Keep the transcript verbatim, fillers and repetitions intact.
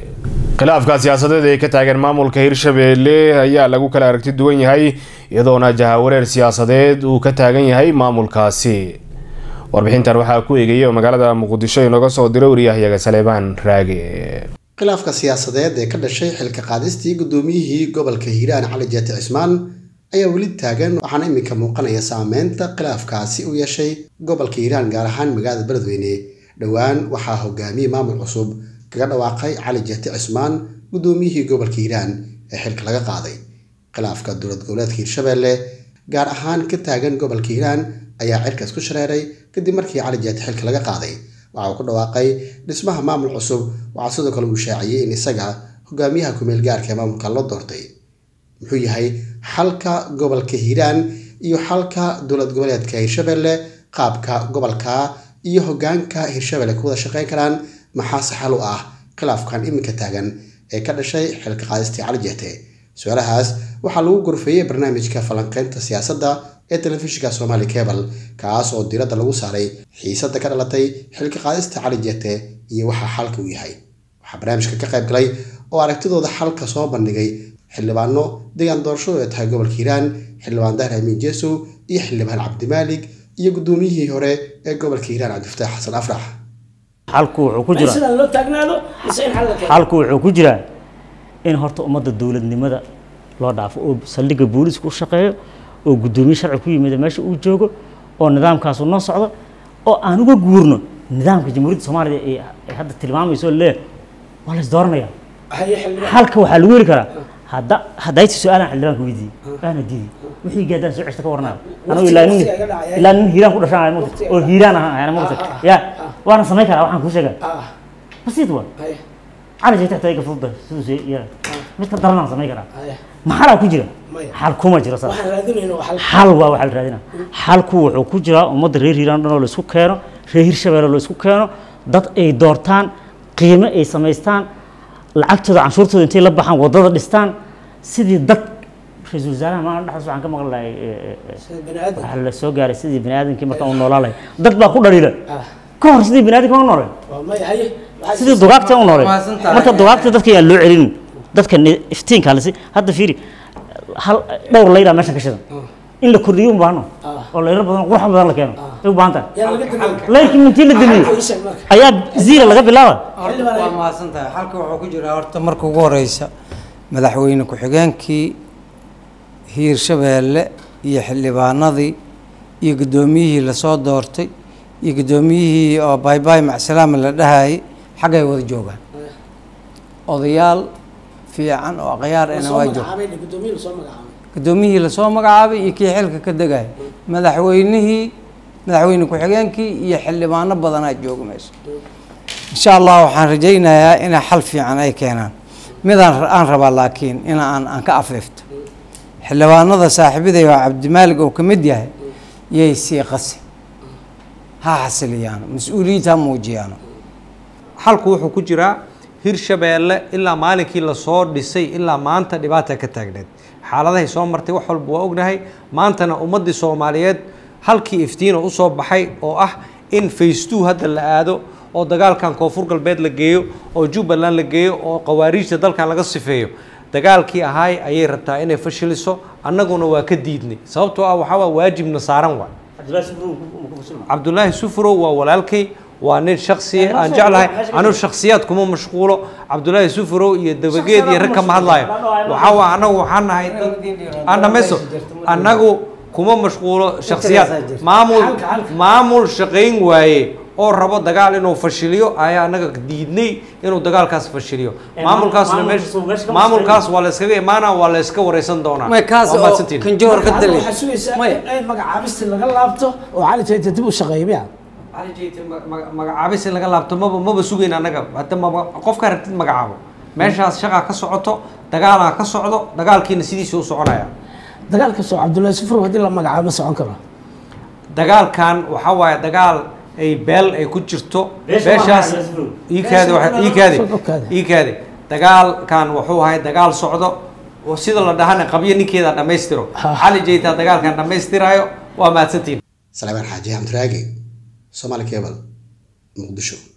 khilaafka siyaasadeed ee ka taagan maamulka Hirshabelle ayaa lagu kala aragti duwan yahay iyadoona jahawareer siyaasadeed uu ka taagan yahay maamulkaasi. warbixintan waxaa ku eegayay magaalada Muqdisho inooga soo diray wariyahayaga Saleebaan Raage. khilaafka siyaasadeed ee ka dhashay xilka qaadistii gudoomiyihii gobolka Hiiraan Cali Jeete Cismaan ayaa weli taagan waxaana iminka muuqanaya saameynta khilaafkaasi u yeeshay gobolka Hiiraan gaar ahaan magaalada Beledweyne. dhawaan waxaa hogaamiyay maamul cusub kaga dhawaaqay Cali Jeete Cismaan gudoomiyihii gobolka Hiiraan ee xilka laga qaaday. khilaafka dowlad goboleedka Hirshabelle gaar ahaan ka taagan gobolka Hiiraan ayaa cirkaas ku shareeray kadib markii Cali Jeete xilka laga qaaday. waxa uu ku dhawaaqay dhismaha maamul cusub waxa sidoo kale uu shaaciyay in isaga hogaamiyaha ku meel gaarka ee maamulka loo doortay. muxuu yahay xalka gobolka Hiiraan iyo xalka dowlad goboleedka Hirshabelle qaabka gobolka iyo hogaanka Hirshabelle ku wada shaqeyn karaan maxaa xal u ah khilaafkan iminka taagan ee ka dhashay xilka qaadistii Cali Jeete. su'aalahaas waxaa lagu gorfeeyay barnaamijka falanqeynta siyaasadda ee telefishinka Somali Cable kaas oo diiradda lagu saaray xiisadda ka dhalatay xilka qaadista Cali Jeete iyo waxa xalka u yahay. waxa barnaamijka ka qayb galay oo aragtidooda xalka soo bandhigay xildhibaano deegaan doorasho ee tahay gobolka Hiiraan, xildhibaan Dahir Amiin Jeeso iyo xildhibaan Cabdi Maalig iyo gudoomiyihii hore ee gobolka Hiiraan Cabdifataax Xasan Afrax. xalku wuxuu ku jiraa sida loo taagnaado iseen xal la xalku wuxuu ku jiraa in horta ummadda dawladnimada loo dhaafo oo saldhigga booliisku u shaqeeyo oo gudoomiye sharci ku yimid meesha uu joogo oo nidaamkaas uu noo socdo oo aan uga guurno nidaamka jamhuuriyadda Soomaaliya ee hadda tilmaamayso lee waa la isdooranaya. xalka waxaa lagu heli karaa hadda hadday su'aalaan xildhibaanka weydiiyay ana diiday wixii gaadaan soo ceshta ka warnaa anigu ilaa nin ilaa nin Hiiraan ku dhashay oo Hiiraan ah ana moogta ya waana sameey karaa waxaan ku sheegay basiid waa Cali Jeete tahay gafudda sidoo ya mid ka daran sameey karaa maxaa ku jira xal kuma jira sax xal waa waxa la raadinaa xalku wuxuu ku jira ummadda reer Hiiraan dhan oo la isku keeno reer Hirshabelle la isku keeno dad ay doortaan qiimo ay sameystaan lacagtooda canshuurtooda intay la baxaan wadada dhistaan sidii dad ra'iisul wasaaraha ma dhaxas waxaan ka maqlaay waxa la soo gaaray sidii bini'aadamkii marka uu noolaalay dad baa ku dhaliila ka hor sidii bini'aadamka uu noolay sidii dugaagta uu noolay marka dugaagta dadka aan loo celin dadka iftiinka la si hadda fiiri hal dhowr layra meesha ka shidan in la kordhiyo u baahno oo layra badan qurux badan la keeno ay u baahantahay laakiin intii la dimiyo ayaa ziira laga bilaaba waa maasantahay halka wuxuu ku jiraa horta marka ugu horeysa madaxweyne ku xigeenkii Hirshabelle iyo xildhibaanadii iyo gudoomiyihii la soo doortay iyo gudoomiyihii oo bye bye macsalaam la dhahay xagay wada joogaan odayaal fiican oo aqyaar ina waa joogaan gudoomiyihii la soo magacaabay iyo kii xilka ka dagay madaxweynihii madaxweyne ku xigeenkii iyo xildhibaano badan ay joogaan meesha insha Allah waxaan rajaynayaa in xal fiican ay keenaan midaan aan rabaa laakiin in aan aan ka afeefto xildhibaanada saaxiibadey waa Cabdi Maalig oo kamid yahay yey si qasi ha xasiliyaan mas'uuliyadda muujiyaan xalku wuxuu ku jiraa Hirshabelle ilaa maalinkii la soo dhisay ilaa maanta dhibaato ka taagneed xaaladahay soo martay wax walba waa ognahay maantana ummadii Soomaaliyeed halkii iftiin oo soo baxay oo ah in phase two hadda la aado oo dagaalkan koonfur galbeed la geeyo oo Jubbaland la geeyo oo qawaariijta dalkan laga sifeeyo dagaalkii ahay ayay rabtaa inay fashiliso annaguna waa ka diidnay sababtoo ah waxa waa waajibna saaran waa Cabdullaahi Sufrow waa walaalkay waa nin shakhsi aan jeclahay anu shakhsiyaad kuma mashquulo Cabdullaahi Sufrow iyo dabageed iyo rag ka hadlayo waxa waa anagu waxaan nahay ana meeso anagu kuma mashquulo shakhsiyaad maamul maamul shaqeyn waaye oo rabo dagaal inuu fashiliyo ayaa anaga diidnay inuu dagaalkaas fashiliyo maamulkaasna meesha maamulkaas waa la iskaga imaana waa la iska wareysan doonaa ma kaas kan joor ka dalay ma ay magacaabista laga laabto oo Cali Jeete dib u shaqeeyay Cali Jeete magacaabista laga laabto maba maba sugayna anaga hadda qofka rabtid magacaabo meeshaas shaqa ka socoto dagaal ka socdo dagaalkiina sidiisa u soconaya dagaalka soo Cabdullaahi Sufrow hadii la magacaabo socon karo dagaalkan waxa waaye dagaal ay beel ay ku jirto beeshaas iikaade waxa iikaade iikaade dagaalkan wuxuu ahay dagaal socdo oo sida la dhahan qabiyo ninkeeda dhameystiro Cali Jeete dagaalkan dhameystirayo waa maadsantiin Saleebaan Xaaji Hamd Raage Somali Cable Muqdisho.